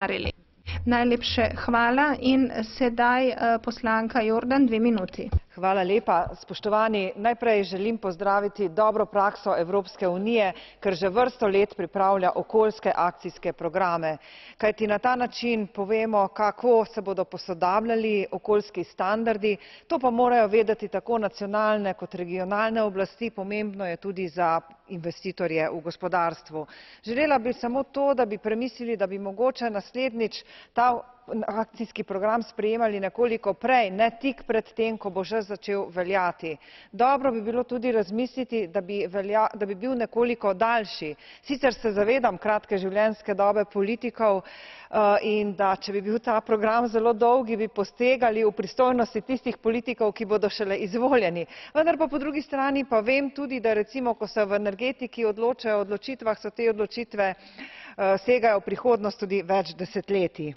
ustvarili. Najlepše hvala in sedaj poslanka Jordan, 2 minuti. Hvala lepa. Spoštovani, najprej želim pozdraviti dobro prakso Evropske unije, ker že vrsto let pripravlja okoljske akcijske programe. Kajti na ta način povemo, kako se bodo posodabljali okoljski standardi, to pa morajo vedeti tako nacionalne kot regionalne oblasti, pomembno je tudi za investitorje v gospodarstvu. Želela bi samo to, da bi premislili, da bi mogoče naslednjič ta akcijski program sprejemali nekoliko prej, ne tik pred tem, ko bo že začel veljati. Dobro bi bilo tudi razmisliti, da bi bil nekoliko daljši. Sicer se zavedam kratke življenjske dobe politikov in da če bi bil ta program zelo dolgi, bi posegali v pristojnosti tistih politikov, ki bodo šele izvoljeni. Vendar pa po drugi strani pa vem tudi, da recimo, ko se v energetiki odločajo o odločitvah, so te odločitve segajo v prihodnost tudi več desetletij.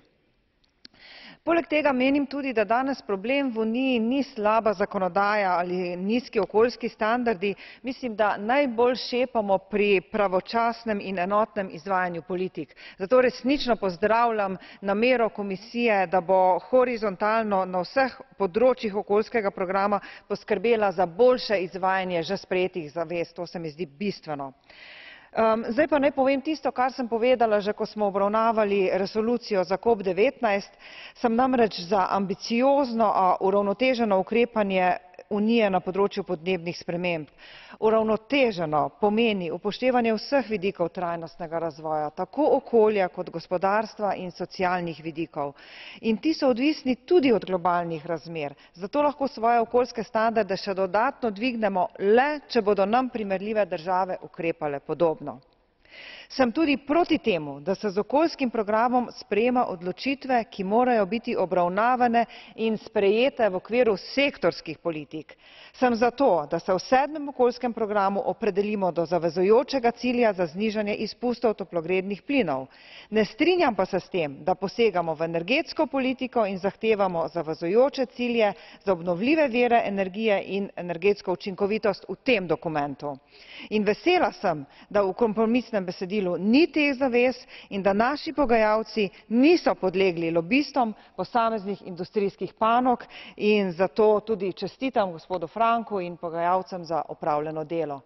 Poleg tega menim tudi, da danes problem v Uniji ni slaba zakonodaja ali nizki okoljski standardi, mislim, da najbolj šepamo pri pravočasnem in enotnem izvajanju politik. Zato resnično pozdravljam namero komisije, da bo horizontalno na vseh področjih okoljskega programa poskrbela za boljše izvajanje že sprejetih zavez, to se mi zdi bistveno. Zdaj pa naj povem tisto, kar sem povedala že, ko smo obravnavali resolucijo za COP19, sem namreč za ambiciozno, a uravnoteženo ukrepanje Unije na področju podnebnih sprememb. Uravnoteženo pomeni upoštevanje vseh vidikov trajnostnega razvoja, tako okolja kot gospodarstva in socialnih vidikov. In ti so odvisni tudi od globalnih razmer, zato lahko svoje okoljske standarde še dodatno dvignemo le, če bodo nam primerljive države ukrepale podobno. Sem tudi proti temu, da se z okoljskim programom sprejema odločitve, ki morajo biti obravnavane in sprejete v okviru sektorskih politik. Sem zato, da se v 7. okoljskem programu opredelimo do zavezujočega cilja za znižanje izpustov toplogrednih plinov. Ne strinjam pa se s tem, da posegamo v energetsko politiko in zahtevamo zavezujoče cilje za obnovljive vire energije in energetsko učinkovitost v tem dokumentu. In vesela sem, da v kompromisnem besedilu ni teh zavez in da naši pogajalci niso podlegli lobistom posameznih industrijskih panog in zato tudi čestitam gospodu Franku in pogajalcem za opravljeno delo.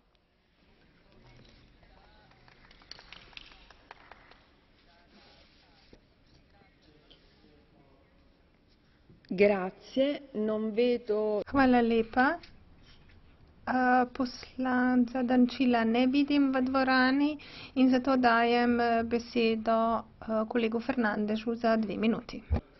Hvala lepa. Poslanca Dančila ne vidim v dvorani in zato dajem besedo kolegu Fernandešu za 2 minuti.